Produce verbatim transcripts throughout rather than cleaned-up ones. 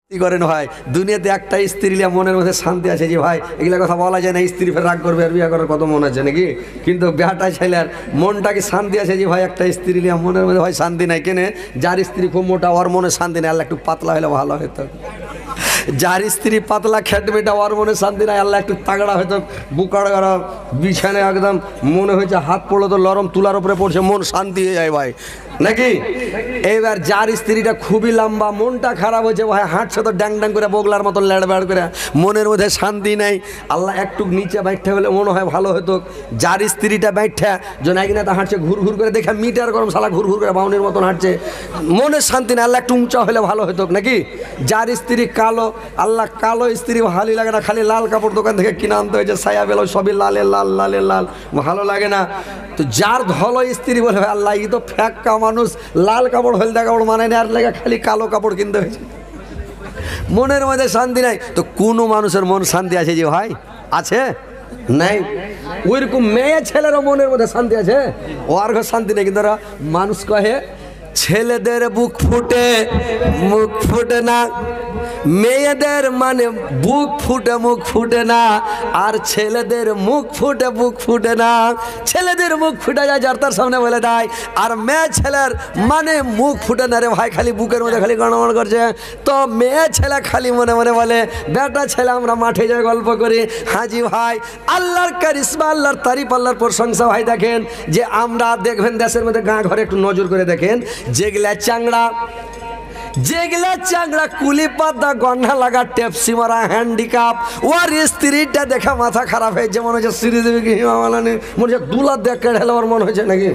কি করেন ভাই, দুনিয়াতে একটা স্ত্রী নিয়ে মনের মধ্যে শান্তি আছে যে ভাই এগুলা কথা বলা যায় না, স্ত্রী ফের রাগ করবে আর বিয়ে করার কত মন আছে নাকি? কিন্তু বেটা ছেলের মনটাকে শান্তি আছে যে ভাই একটা স্ত্রী নিয়ে মনের মধ্যে ভাই শান্তি নাই। কেনে? যার স্ত্রী খুব মোটা ওর মনে শান্তি নাই, আল্লাহ একটু পাতলা হলে ভালো হতো। যার স্ত্রী পাতলা খেটমেটা ওর মনে শান্তি নাই, আল্লাহ একটু তাগড়া হয়তো বুকাড় করা বিছানায় একদম মনে হয়েছে হাত পড়লো তো লরম তুলার উপরে পড়ছে, মন শান্তি হয়ে যায় ভাই নাকি? এইবার যার স্ত্রীটা খুবই লম্বা, মনটা খারাপ হয়েছে ভাই, হাঁটছে তো ড্যাং ড্যাং করে বগলার মতো ল্যাড় ব্যাড় করে, মনের মধ্যে শান্তি নাই, আল্লাহ একটু নিচে বাইঠা হলে মনে হয় ভালো হতো। যার স্ত্রীটা বাইঠা জন একদিন তা হাঁটছে ঘুর ঘুর করে, দেখে মিটার গরম শালা ঘুর ঘুর করে বাউনের মতন হাঁটছে, মনের শান্তি নেই, আল্লাহ একটু উঁচা হলে ভালো হতো নাকি? যার স্ত্রী কালো, আল্লাহ কালো স্ত্রী ভালো লাগে না, খালি লাল কাপড় দোকান থেকে কিনে আনতে হয়েছে, সায়া বেলো সবই লালে লাল লালে লাল, ভালো লাগে না। তো যার ধলো স্ত্রী বলে আল্লাহ ই তো ফ্যাক্কা মানুষ, লাল কাপড় হলদা কাপড় মানে না, আর লাগে খালি কালো কাপড় কিনতে হয়েছে, মনের মধ্যে শান্তি নাই। তো কোনো মানুষের মন শান্তি আছে যে ভাই? আছে নাই? ওইরকম মেয়ে ছেলেরও মনের মধ্যে শান্তি আছে, ওর ঘর শান্তি নেই। কিন্তু মানুষ কহে ছেলেদের বুক ফুটে মুখ ফুটে না, মেয়েদের মানে বুক ফুটে মুখ ফুটে না, আর ছেলেদের মুখ ফুটে বুক ফুটে না। ছেলেদের মুখ ফুটে যায় যার তার সামনে বলে দেয়, আর মেয়ে ছেলের মানে মুখ ফুটে না রে ভাই, খালি বুকের মধ্যে খালি গণগণ করছে। তো মেয়ে ছেলে খালি মনে মনে বলে, বেটা ছেলে আমরা মাঠে যাই গল্প করি। হাজি ভাই আল্লাহর কারিশমা, আল্লাহর তারিফ, আল্লাহর প্রশংসা ভাই। দেখেন যে আমরা দেখবেন দেশের মধ্যে গাঁ ঘরে একটু নজর করে দেখেন, যেগুলা চাংড়া যেগুলা চাংড়া কুলি পাতা গন্ডা লাগা টেপসি মারা হ্যান্ডিক্যাপ, ওর স্ত্রীটা দেখা মাথা খারাপ হয়েছে, মনে হচ্ছে শ্রীদেবীকে হিমামালানি মনে হচ্ছে দুলার দেখে ঢেলে ওর মনে হয়েছে নাকি?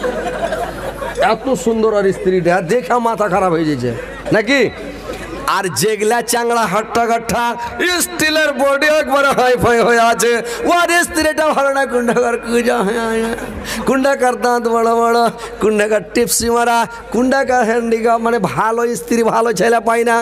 এত সুন্দর আর স্ত্রীটা দেখা মাথা খারাপ হয়ে যাচ্ছে নাকি? আর যেগুলা চাংড়া হাট্টা গাঠা স্টিলের বডি একবারে হাই ফাই হয়ে আছে, ওর স্ত্রীটা ভালো না, কুন্ডাকার কুজা কুন্ডাকার দাঁত বড় বড়, কুন্ডাকার টিপসি মারা, কুন্ডাকার হ্যান্ডিক্যাপ, মানে ভালো স্ত্রী ভালো ছেলে পাই না।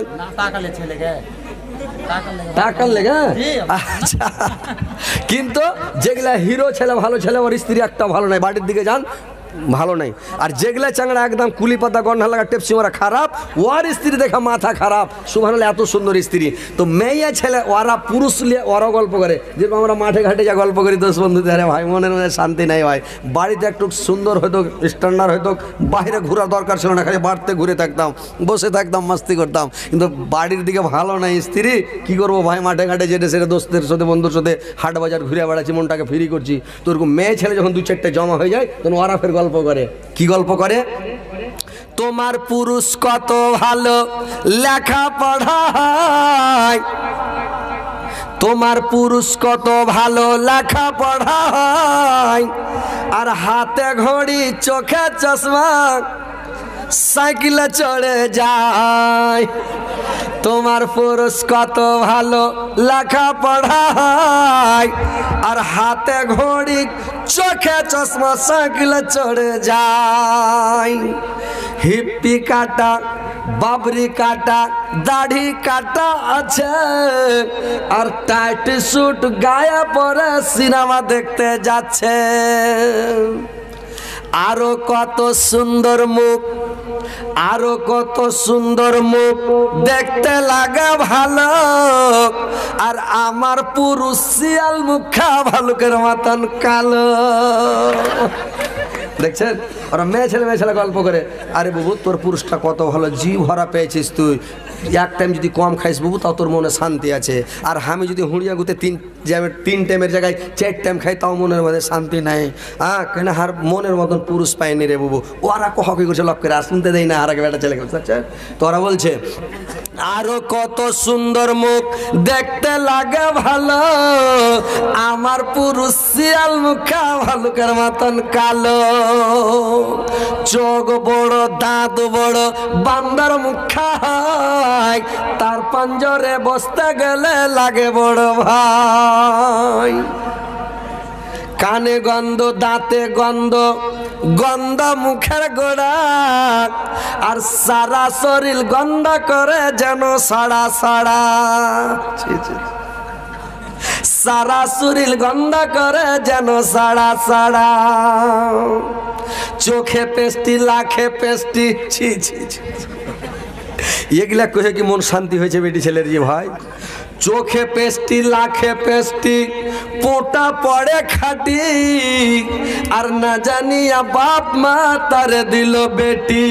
টাকার লেগে আচ্ছা, কিন্তু যেগুলা হিরো ছেলে ভালো ছেলে ওর স্ত্রী একটা ভালো নাই, বাড়ির দিকে যান ভালো নাই। আর যেগুলা চাংড়া একদম কুলি পাতা গন্ডা লাগা টেপসি মারা খারাপ, ওর স্ত্রী দেখা মাথা খারাপ। সুবহানাল্লাহ, এত সুন্দর স্ত্রী। তো মেয়ে ছেলে ওরা পুরুষ লিয়ে ওরা গল্প করে, যেরকম আমরা মাঠে ঘাটে যা গল্প করি দোষ বন্ধু, আরে ভাই মনের মধ্যে শান্তি নাই ভাই, বাড়িতে একটু সুন্দর হয়তো স্ট্যান্ডার্ড হয়তো, বাইরে ঘোরার দরকার ছিল না, খালি বাড়িতে ঘুরে থাকতাম, বসে থাকতাম, মাস্তি করতাম, কিন্তু বাড়ির দিকে ভালো নাই স্ত্রী। কি করবো ভাই, মাঠে ঘাটে যেটা সেটা দোস্তের সাথে বন্ধুর সাথে হাট বাজার ঘুরে বেড়াচ্ছি, মনটাকে ফ্রি করছি। তো ওরকম মেয়ে ছেলে যখন দু চারটে জমা হয়ে যায় তখন ওরা ফের গল্প করে। কি গল্প করে? তোমার পুরুষ কত ভালো লেখা পড়ায়, তোমার পুরুষ কত ভালো লেখা পড়ায়, আর হাতে ঘড়ি চোখে চশমা সাইকেলে চড়ে যায়। তোমার পুরুষ কত ভালো লেখা পড়ায়, আর হাতে ঘড়ি চোখে চশমা সাইকেলে চড়ে যায়। হিপ্পি কাটা বাবরি কাটা দাড়ি কাটা আছে, আর টাইট স্যুট গায়ে পরে সিনেমা দেখতে যাচ্ছে। আরো কত সুন্দর মুখ, আরো কত সুন্দর মুখ দেখতে লাগে ভালো, আর আমার পুরুষ শিয়াল মুখা ভালুকের মতন কালো। দেখছেন ওরা মেয়ে ছেলে মেয়ে ছেলে গল্প করে, আরে বাবু তোর পুরুষটা কত ভালো, জি ভরা পেয়েছিস তুই, এক টাইম যদি কম খাইস বাবু তাও তোর মনে শান্তি আছে, আর আমি যদি হুঁড়িয়া গুতে তিন তিন টাইমের জায়গায় চার টাইম খাই তাও মনের মধ্যে শান্তি নাই। হ্যাঁ কেন হার মনের মতন পুরুষ পায়নি রে বাবু। ওরা কী করছে লক্ষ্য করে, আর শুনতে দেয় না আর আগে বেটা ছেলে করছে। আচ্ছা তো ওরা বলছে আরো কত সুন্দর মুখ দেখতে লাগে ভালো, আমার পুরুষ শিয়াল মুখা ভালুকের মতন কালো। চোখ বড় দাঁত বড় বান্দার মুখা হয়, তার পাঞ্জরে বসতে গেলে লাগে বড় ভাই। কানে গন্ধ দাঁতে গন্ধ গন্ধ মুখের গোড়া, আর সারা শরীর গন্ধ করে যেন সাড়া সাড়া। সারা শরীর গন্ধ করে যেন সাড়া সাড়া। চোখে পেস্টি লাখে পেস্টি, ছি ছি ছি এগুলা কহে কি মন শান্তি হয়েছে বেটি ছেলের যে ভাই? চোখে পেস্টি লাখে পেস্টি পোটা পড়ে খাটি, আর না জানিয়া বাপ মা তারে দিল বেটি।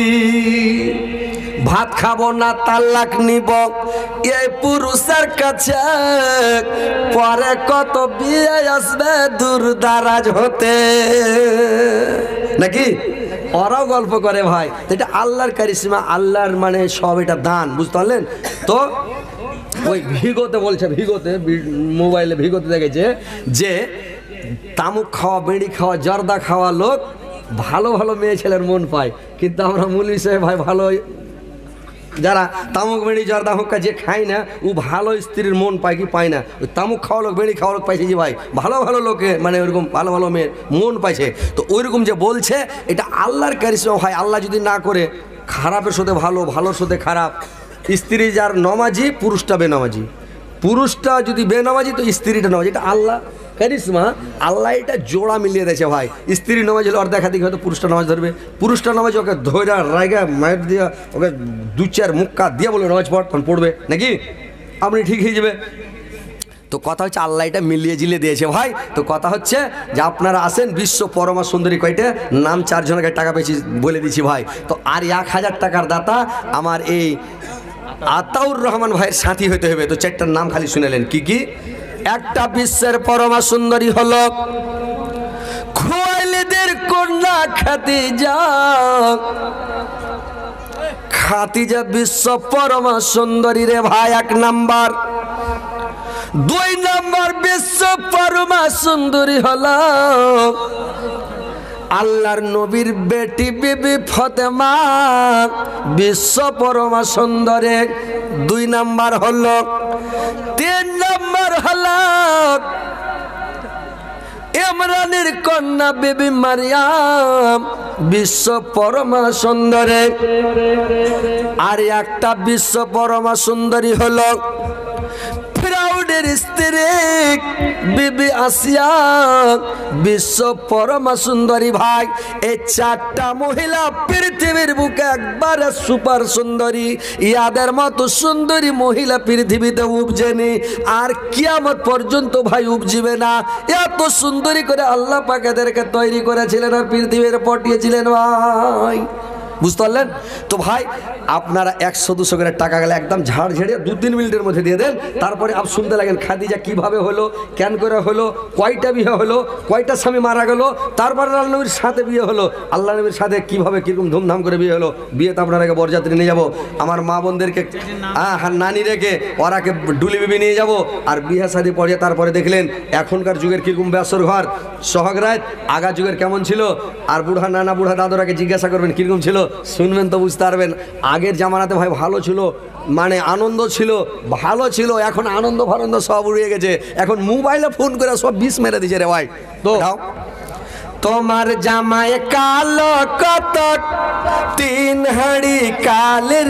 ভাত খাবো না তালাক নিব এই পুরুষের কাছে, পরে কত বিয়ে আসবে দূর দারাজ হতে, নাকি? ওরাও গল্প করে ভাই। এটা আল্লাহর কারিশমা, আল্লাহর মানে সব এটা দান, বুঝতে পারলেন তো? ওই ভিগোতে বলছে, ভিগোতে মোবাইলে ভিগোতে দেখেছে যে তামুক খাওয়া বিড়ি খাওয়া জর্দা খাওয়া লোক ভালো ভালো মেয়ে ছেলের মন পায়, কিন্তু আমরা মৌলভী সাহেব ভাই ভালো যারা তামুক বেড়ি জর্দা হুক্কা যে খায় না ও ভালো স্ত্রীর মন পায় কি পায় না? ওই তামুক খাওয়া লোক বেড়ি খাওয়া লোক পাইছে যে ভাই ভালো ভালো লোকে মানে ওইরকম ভালো ভালো মেয়ের মন পাইছে। তো ওইরকম যে বলছে এটা আল্লাহর কারিশমা ভাই। আল্লাহ যদি না করে খারাপের সাথে ভালো, ভালোর সাথে খারাপ। স্ত্রী যার নমাজি, পুরুষটা বেনামাজি, পুরুষটা যদি বেনামাজি তো স্ত্রীটা নামাজি। এটা আল্লাহ কারিশমা, আল্লাহ এটা জোড়া মিলিয়ে দিয়েছে ভাই। স্ত্রী নামাজ হলে ওর দেখা দেখি হয়তো পুরুষটা নামাজ ধরবে, পুরুষটা নামাজ ওকে ধৈরা রায়গা মায়ের দিয়া ওকে দু চার মুক্কা দিয়ে বলবে নামাজ পড়, তখন পড়বে, নাকি? আপনি ঠিক হয়ে যাবে। তো কথা হচ্ছে আল্লাহ এটা মিলিয়ে জিলিয়ে দিয়েছে ভাই। তো কথা হচ্ছে যে আপনারা আসেন, বিশ্ব পরমা সুন্দরী কয়টা নাম, চারজনকে টাকা পেয়েছি বলে দিচ্ছি ভাই। তো আর এক হাজার টাকার দাতা আমার এই আতাউর রহমান ভাইয়ের সাথী হইতে হবে। তো চারটার নাম খালি শুনেলেন কি কি? একটা বিশ্বের পরমা সুন্দরী হলো খুয়াইলিদের কন্যা খাদিজা। খাদিজা বিশ্ব পরমা সুন্দরী রে ভাই, এক নাম্বার। দুই নাম্বার বিশ্ব পরমা সুন্দরী হলো আল্লাহর নবীর বেটি বিবি ফাতেমা, বিশ্ব পরমা সুন্দরী দুই নাম্বার হলো। তিন নাম্বার হলো ইমরানের কন্যা বিবি মারিয়াম, বিশ্ব পরমা সুন্দরী। আর একটা বিশ্ব পরমা সুন্দরী হলো ফিরাউনের স্ত্রী বিবি আসিয়া, বিশ্ব পরমা সুন্দরী ভাই। এই চারটা মহিলা পৃথিবীর বুকে একবারে সুপার সুন্দরী। ইয়াদের মতো সুন্দরী মহিলা পৃথিবীতে উপজেনি, আর কিয়ামত পর্যন্ত ভাই উপজিবে না। এত সুন্দরী করে আল্লাহ পাক এদেরকে তৈরি করেছিলেন আর পৃথিবীর পাঠিয়েছিলেন ভাই, বুঝতে পারলেন তো ভাই? আপনারা একশো দুশো করে টাকা গেলে একদম ঝাড় ঝেড়ে দু তিন মিনিটের মধ্যে দিয়ে দেন। তারপরে আপ শুনতে লাগেন খাদিজা কিভাবে হলো, কেন করে হলো, কয়টা বিয়ে হলো, কয়টা স্বামী মারা গেল, তারপরে আল্লাহ নবীর সাথে বিয়ে হলো, আল্লাহ নবীর সাথে কিভাবে কিরকম ধুমধাম করে বিয়ে হলো। বিয়েতে আপনারাকে বরযাত্রী নিয়ে যাবো, আমার মা বোনদেরকে হ্যাঁ হ্যাঁ নানি রেখে ওরাকে ডুলি বিবি নিয়ে যাব। আর বিয়ে শাদী পড়ে তারপরে দেখলেন এখনকার যুগের কিরকম বেসর ঘর সোহাগ রাত, আগা যুগের কেমন ছিল। আর বুড়া নানা বুড়া দাদুরাকে জিজ্ঞাসা করবেন কিরকম ছিল, শুনবেন তো বুঝতে পারবেন। আগের জামানাতে ভাই ভালো ছিল, মানে আনন্দ ছিল, ভালো ছিল। এখন আনন্দ ফানন্দ সব উড়িয়ে গেছে। এখন মোবাইলে ফোন করে সব বিষ মেরে দিছে রে ভাই। তো তোমার জামায় কালো কতক, তিন হাড়ি কালের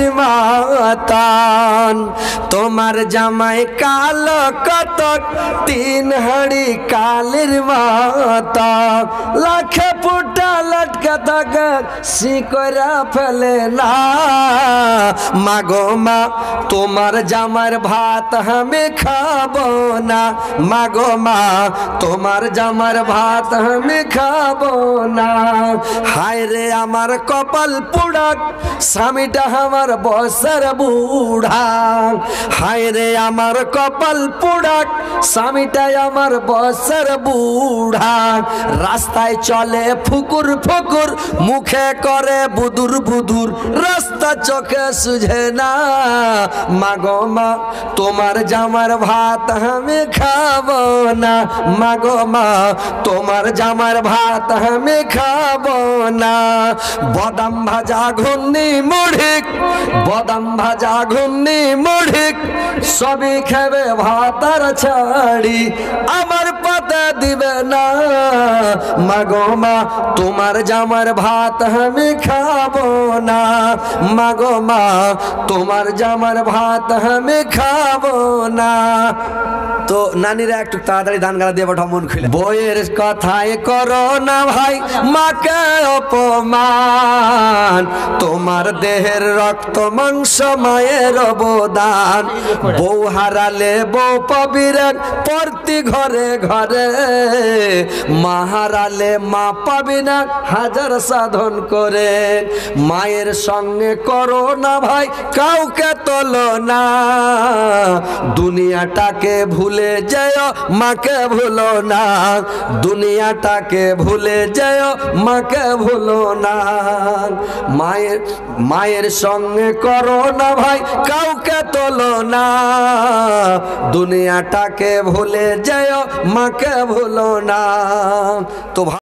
মাতান। তোমার জামায় কালো কতক, তিন হাড়ি কালের মাতান। লাখে ফুটা লটকা থাকা শিকরা ফেলে না। মাগো মা তোমার জামার ভাত আমি খাবো না। মাগো মা তোমার জামার ভাত আমি খাবো না। হায় রে আমার কপাল পুড়া, স্বামীটা আমার বছর বুড়া। হায় রে আমার কপাল পুড়া, স্বামীটা আমার বছর বুড়া। রাস্তায় চলে ফুকুর ফুকুর, মুখে করে বুদুর বুদুর। রাস্তা চোখে সুঝে না। মাগো মা তোমার জামার ভাত আমি খাবো না। মাগো মা তোমার জামার ভাত আমি খাবো না। বাদাম ভাজা ঘুগনি মুড়ি, বাদাম ভাজা ঘুগনি মুড়ি, সবই খাবে ভাত আর চা শাড়ি আমার পাতে দিবে না। মাগো মা তোমার জামার ভাত আমি খাবো না। মাগো মা তোমার জামার ভাত আমি খাবো না। তো নানিরা একটু তাড়াতাড়ি ধান গালা দিয়ে পাঠাও মন খুলে। বইয়ের কথায় করো না ভাই মাকে অপমান, তোমার দেহের রক্ত মাংস মায়ের অবদান। বউ হারালে বউ পাবি রে প্রতি ঘরে ঘরে, মা হারালে মা পাবি না হাজার সাধন করে। মায়ের সঙ্গে করো না ভাই কাউকে তোলো না, দুনিয়াটাকে ভুলে যেও মাকে ভুলো না। দুনিয়াটাকে ভুলে যেও মাকে ভুলো না। মায়ের মায়ের সঙ্গে করো না ভাই কাউকে তোলো না, দুনিয়াটাকে ভুলে যেও মাকে ভুলো না। তো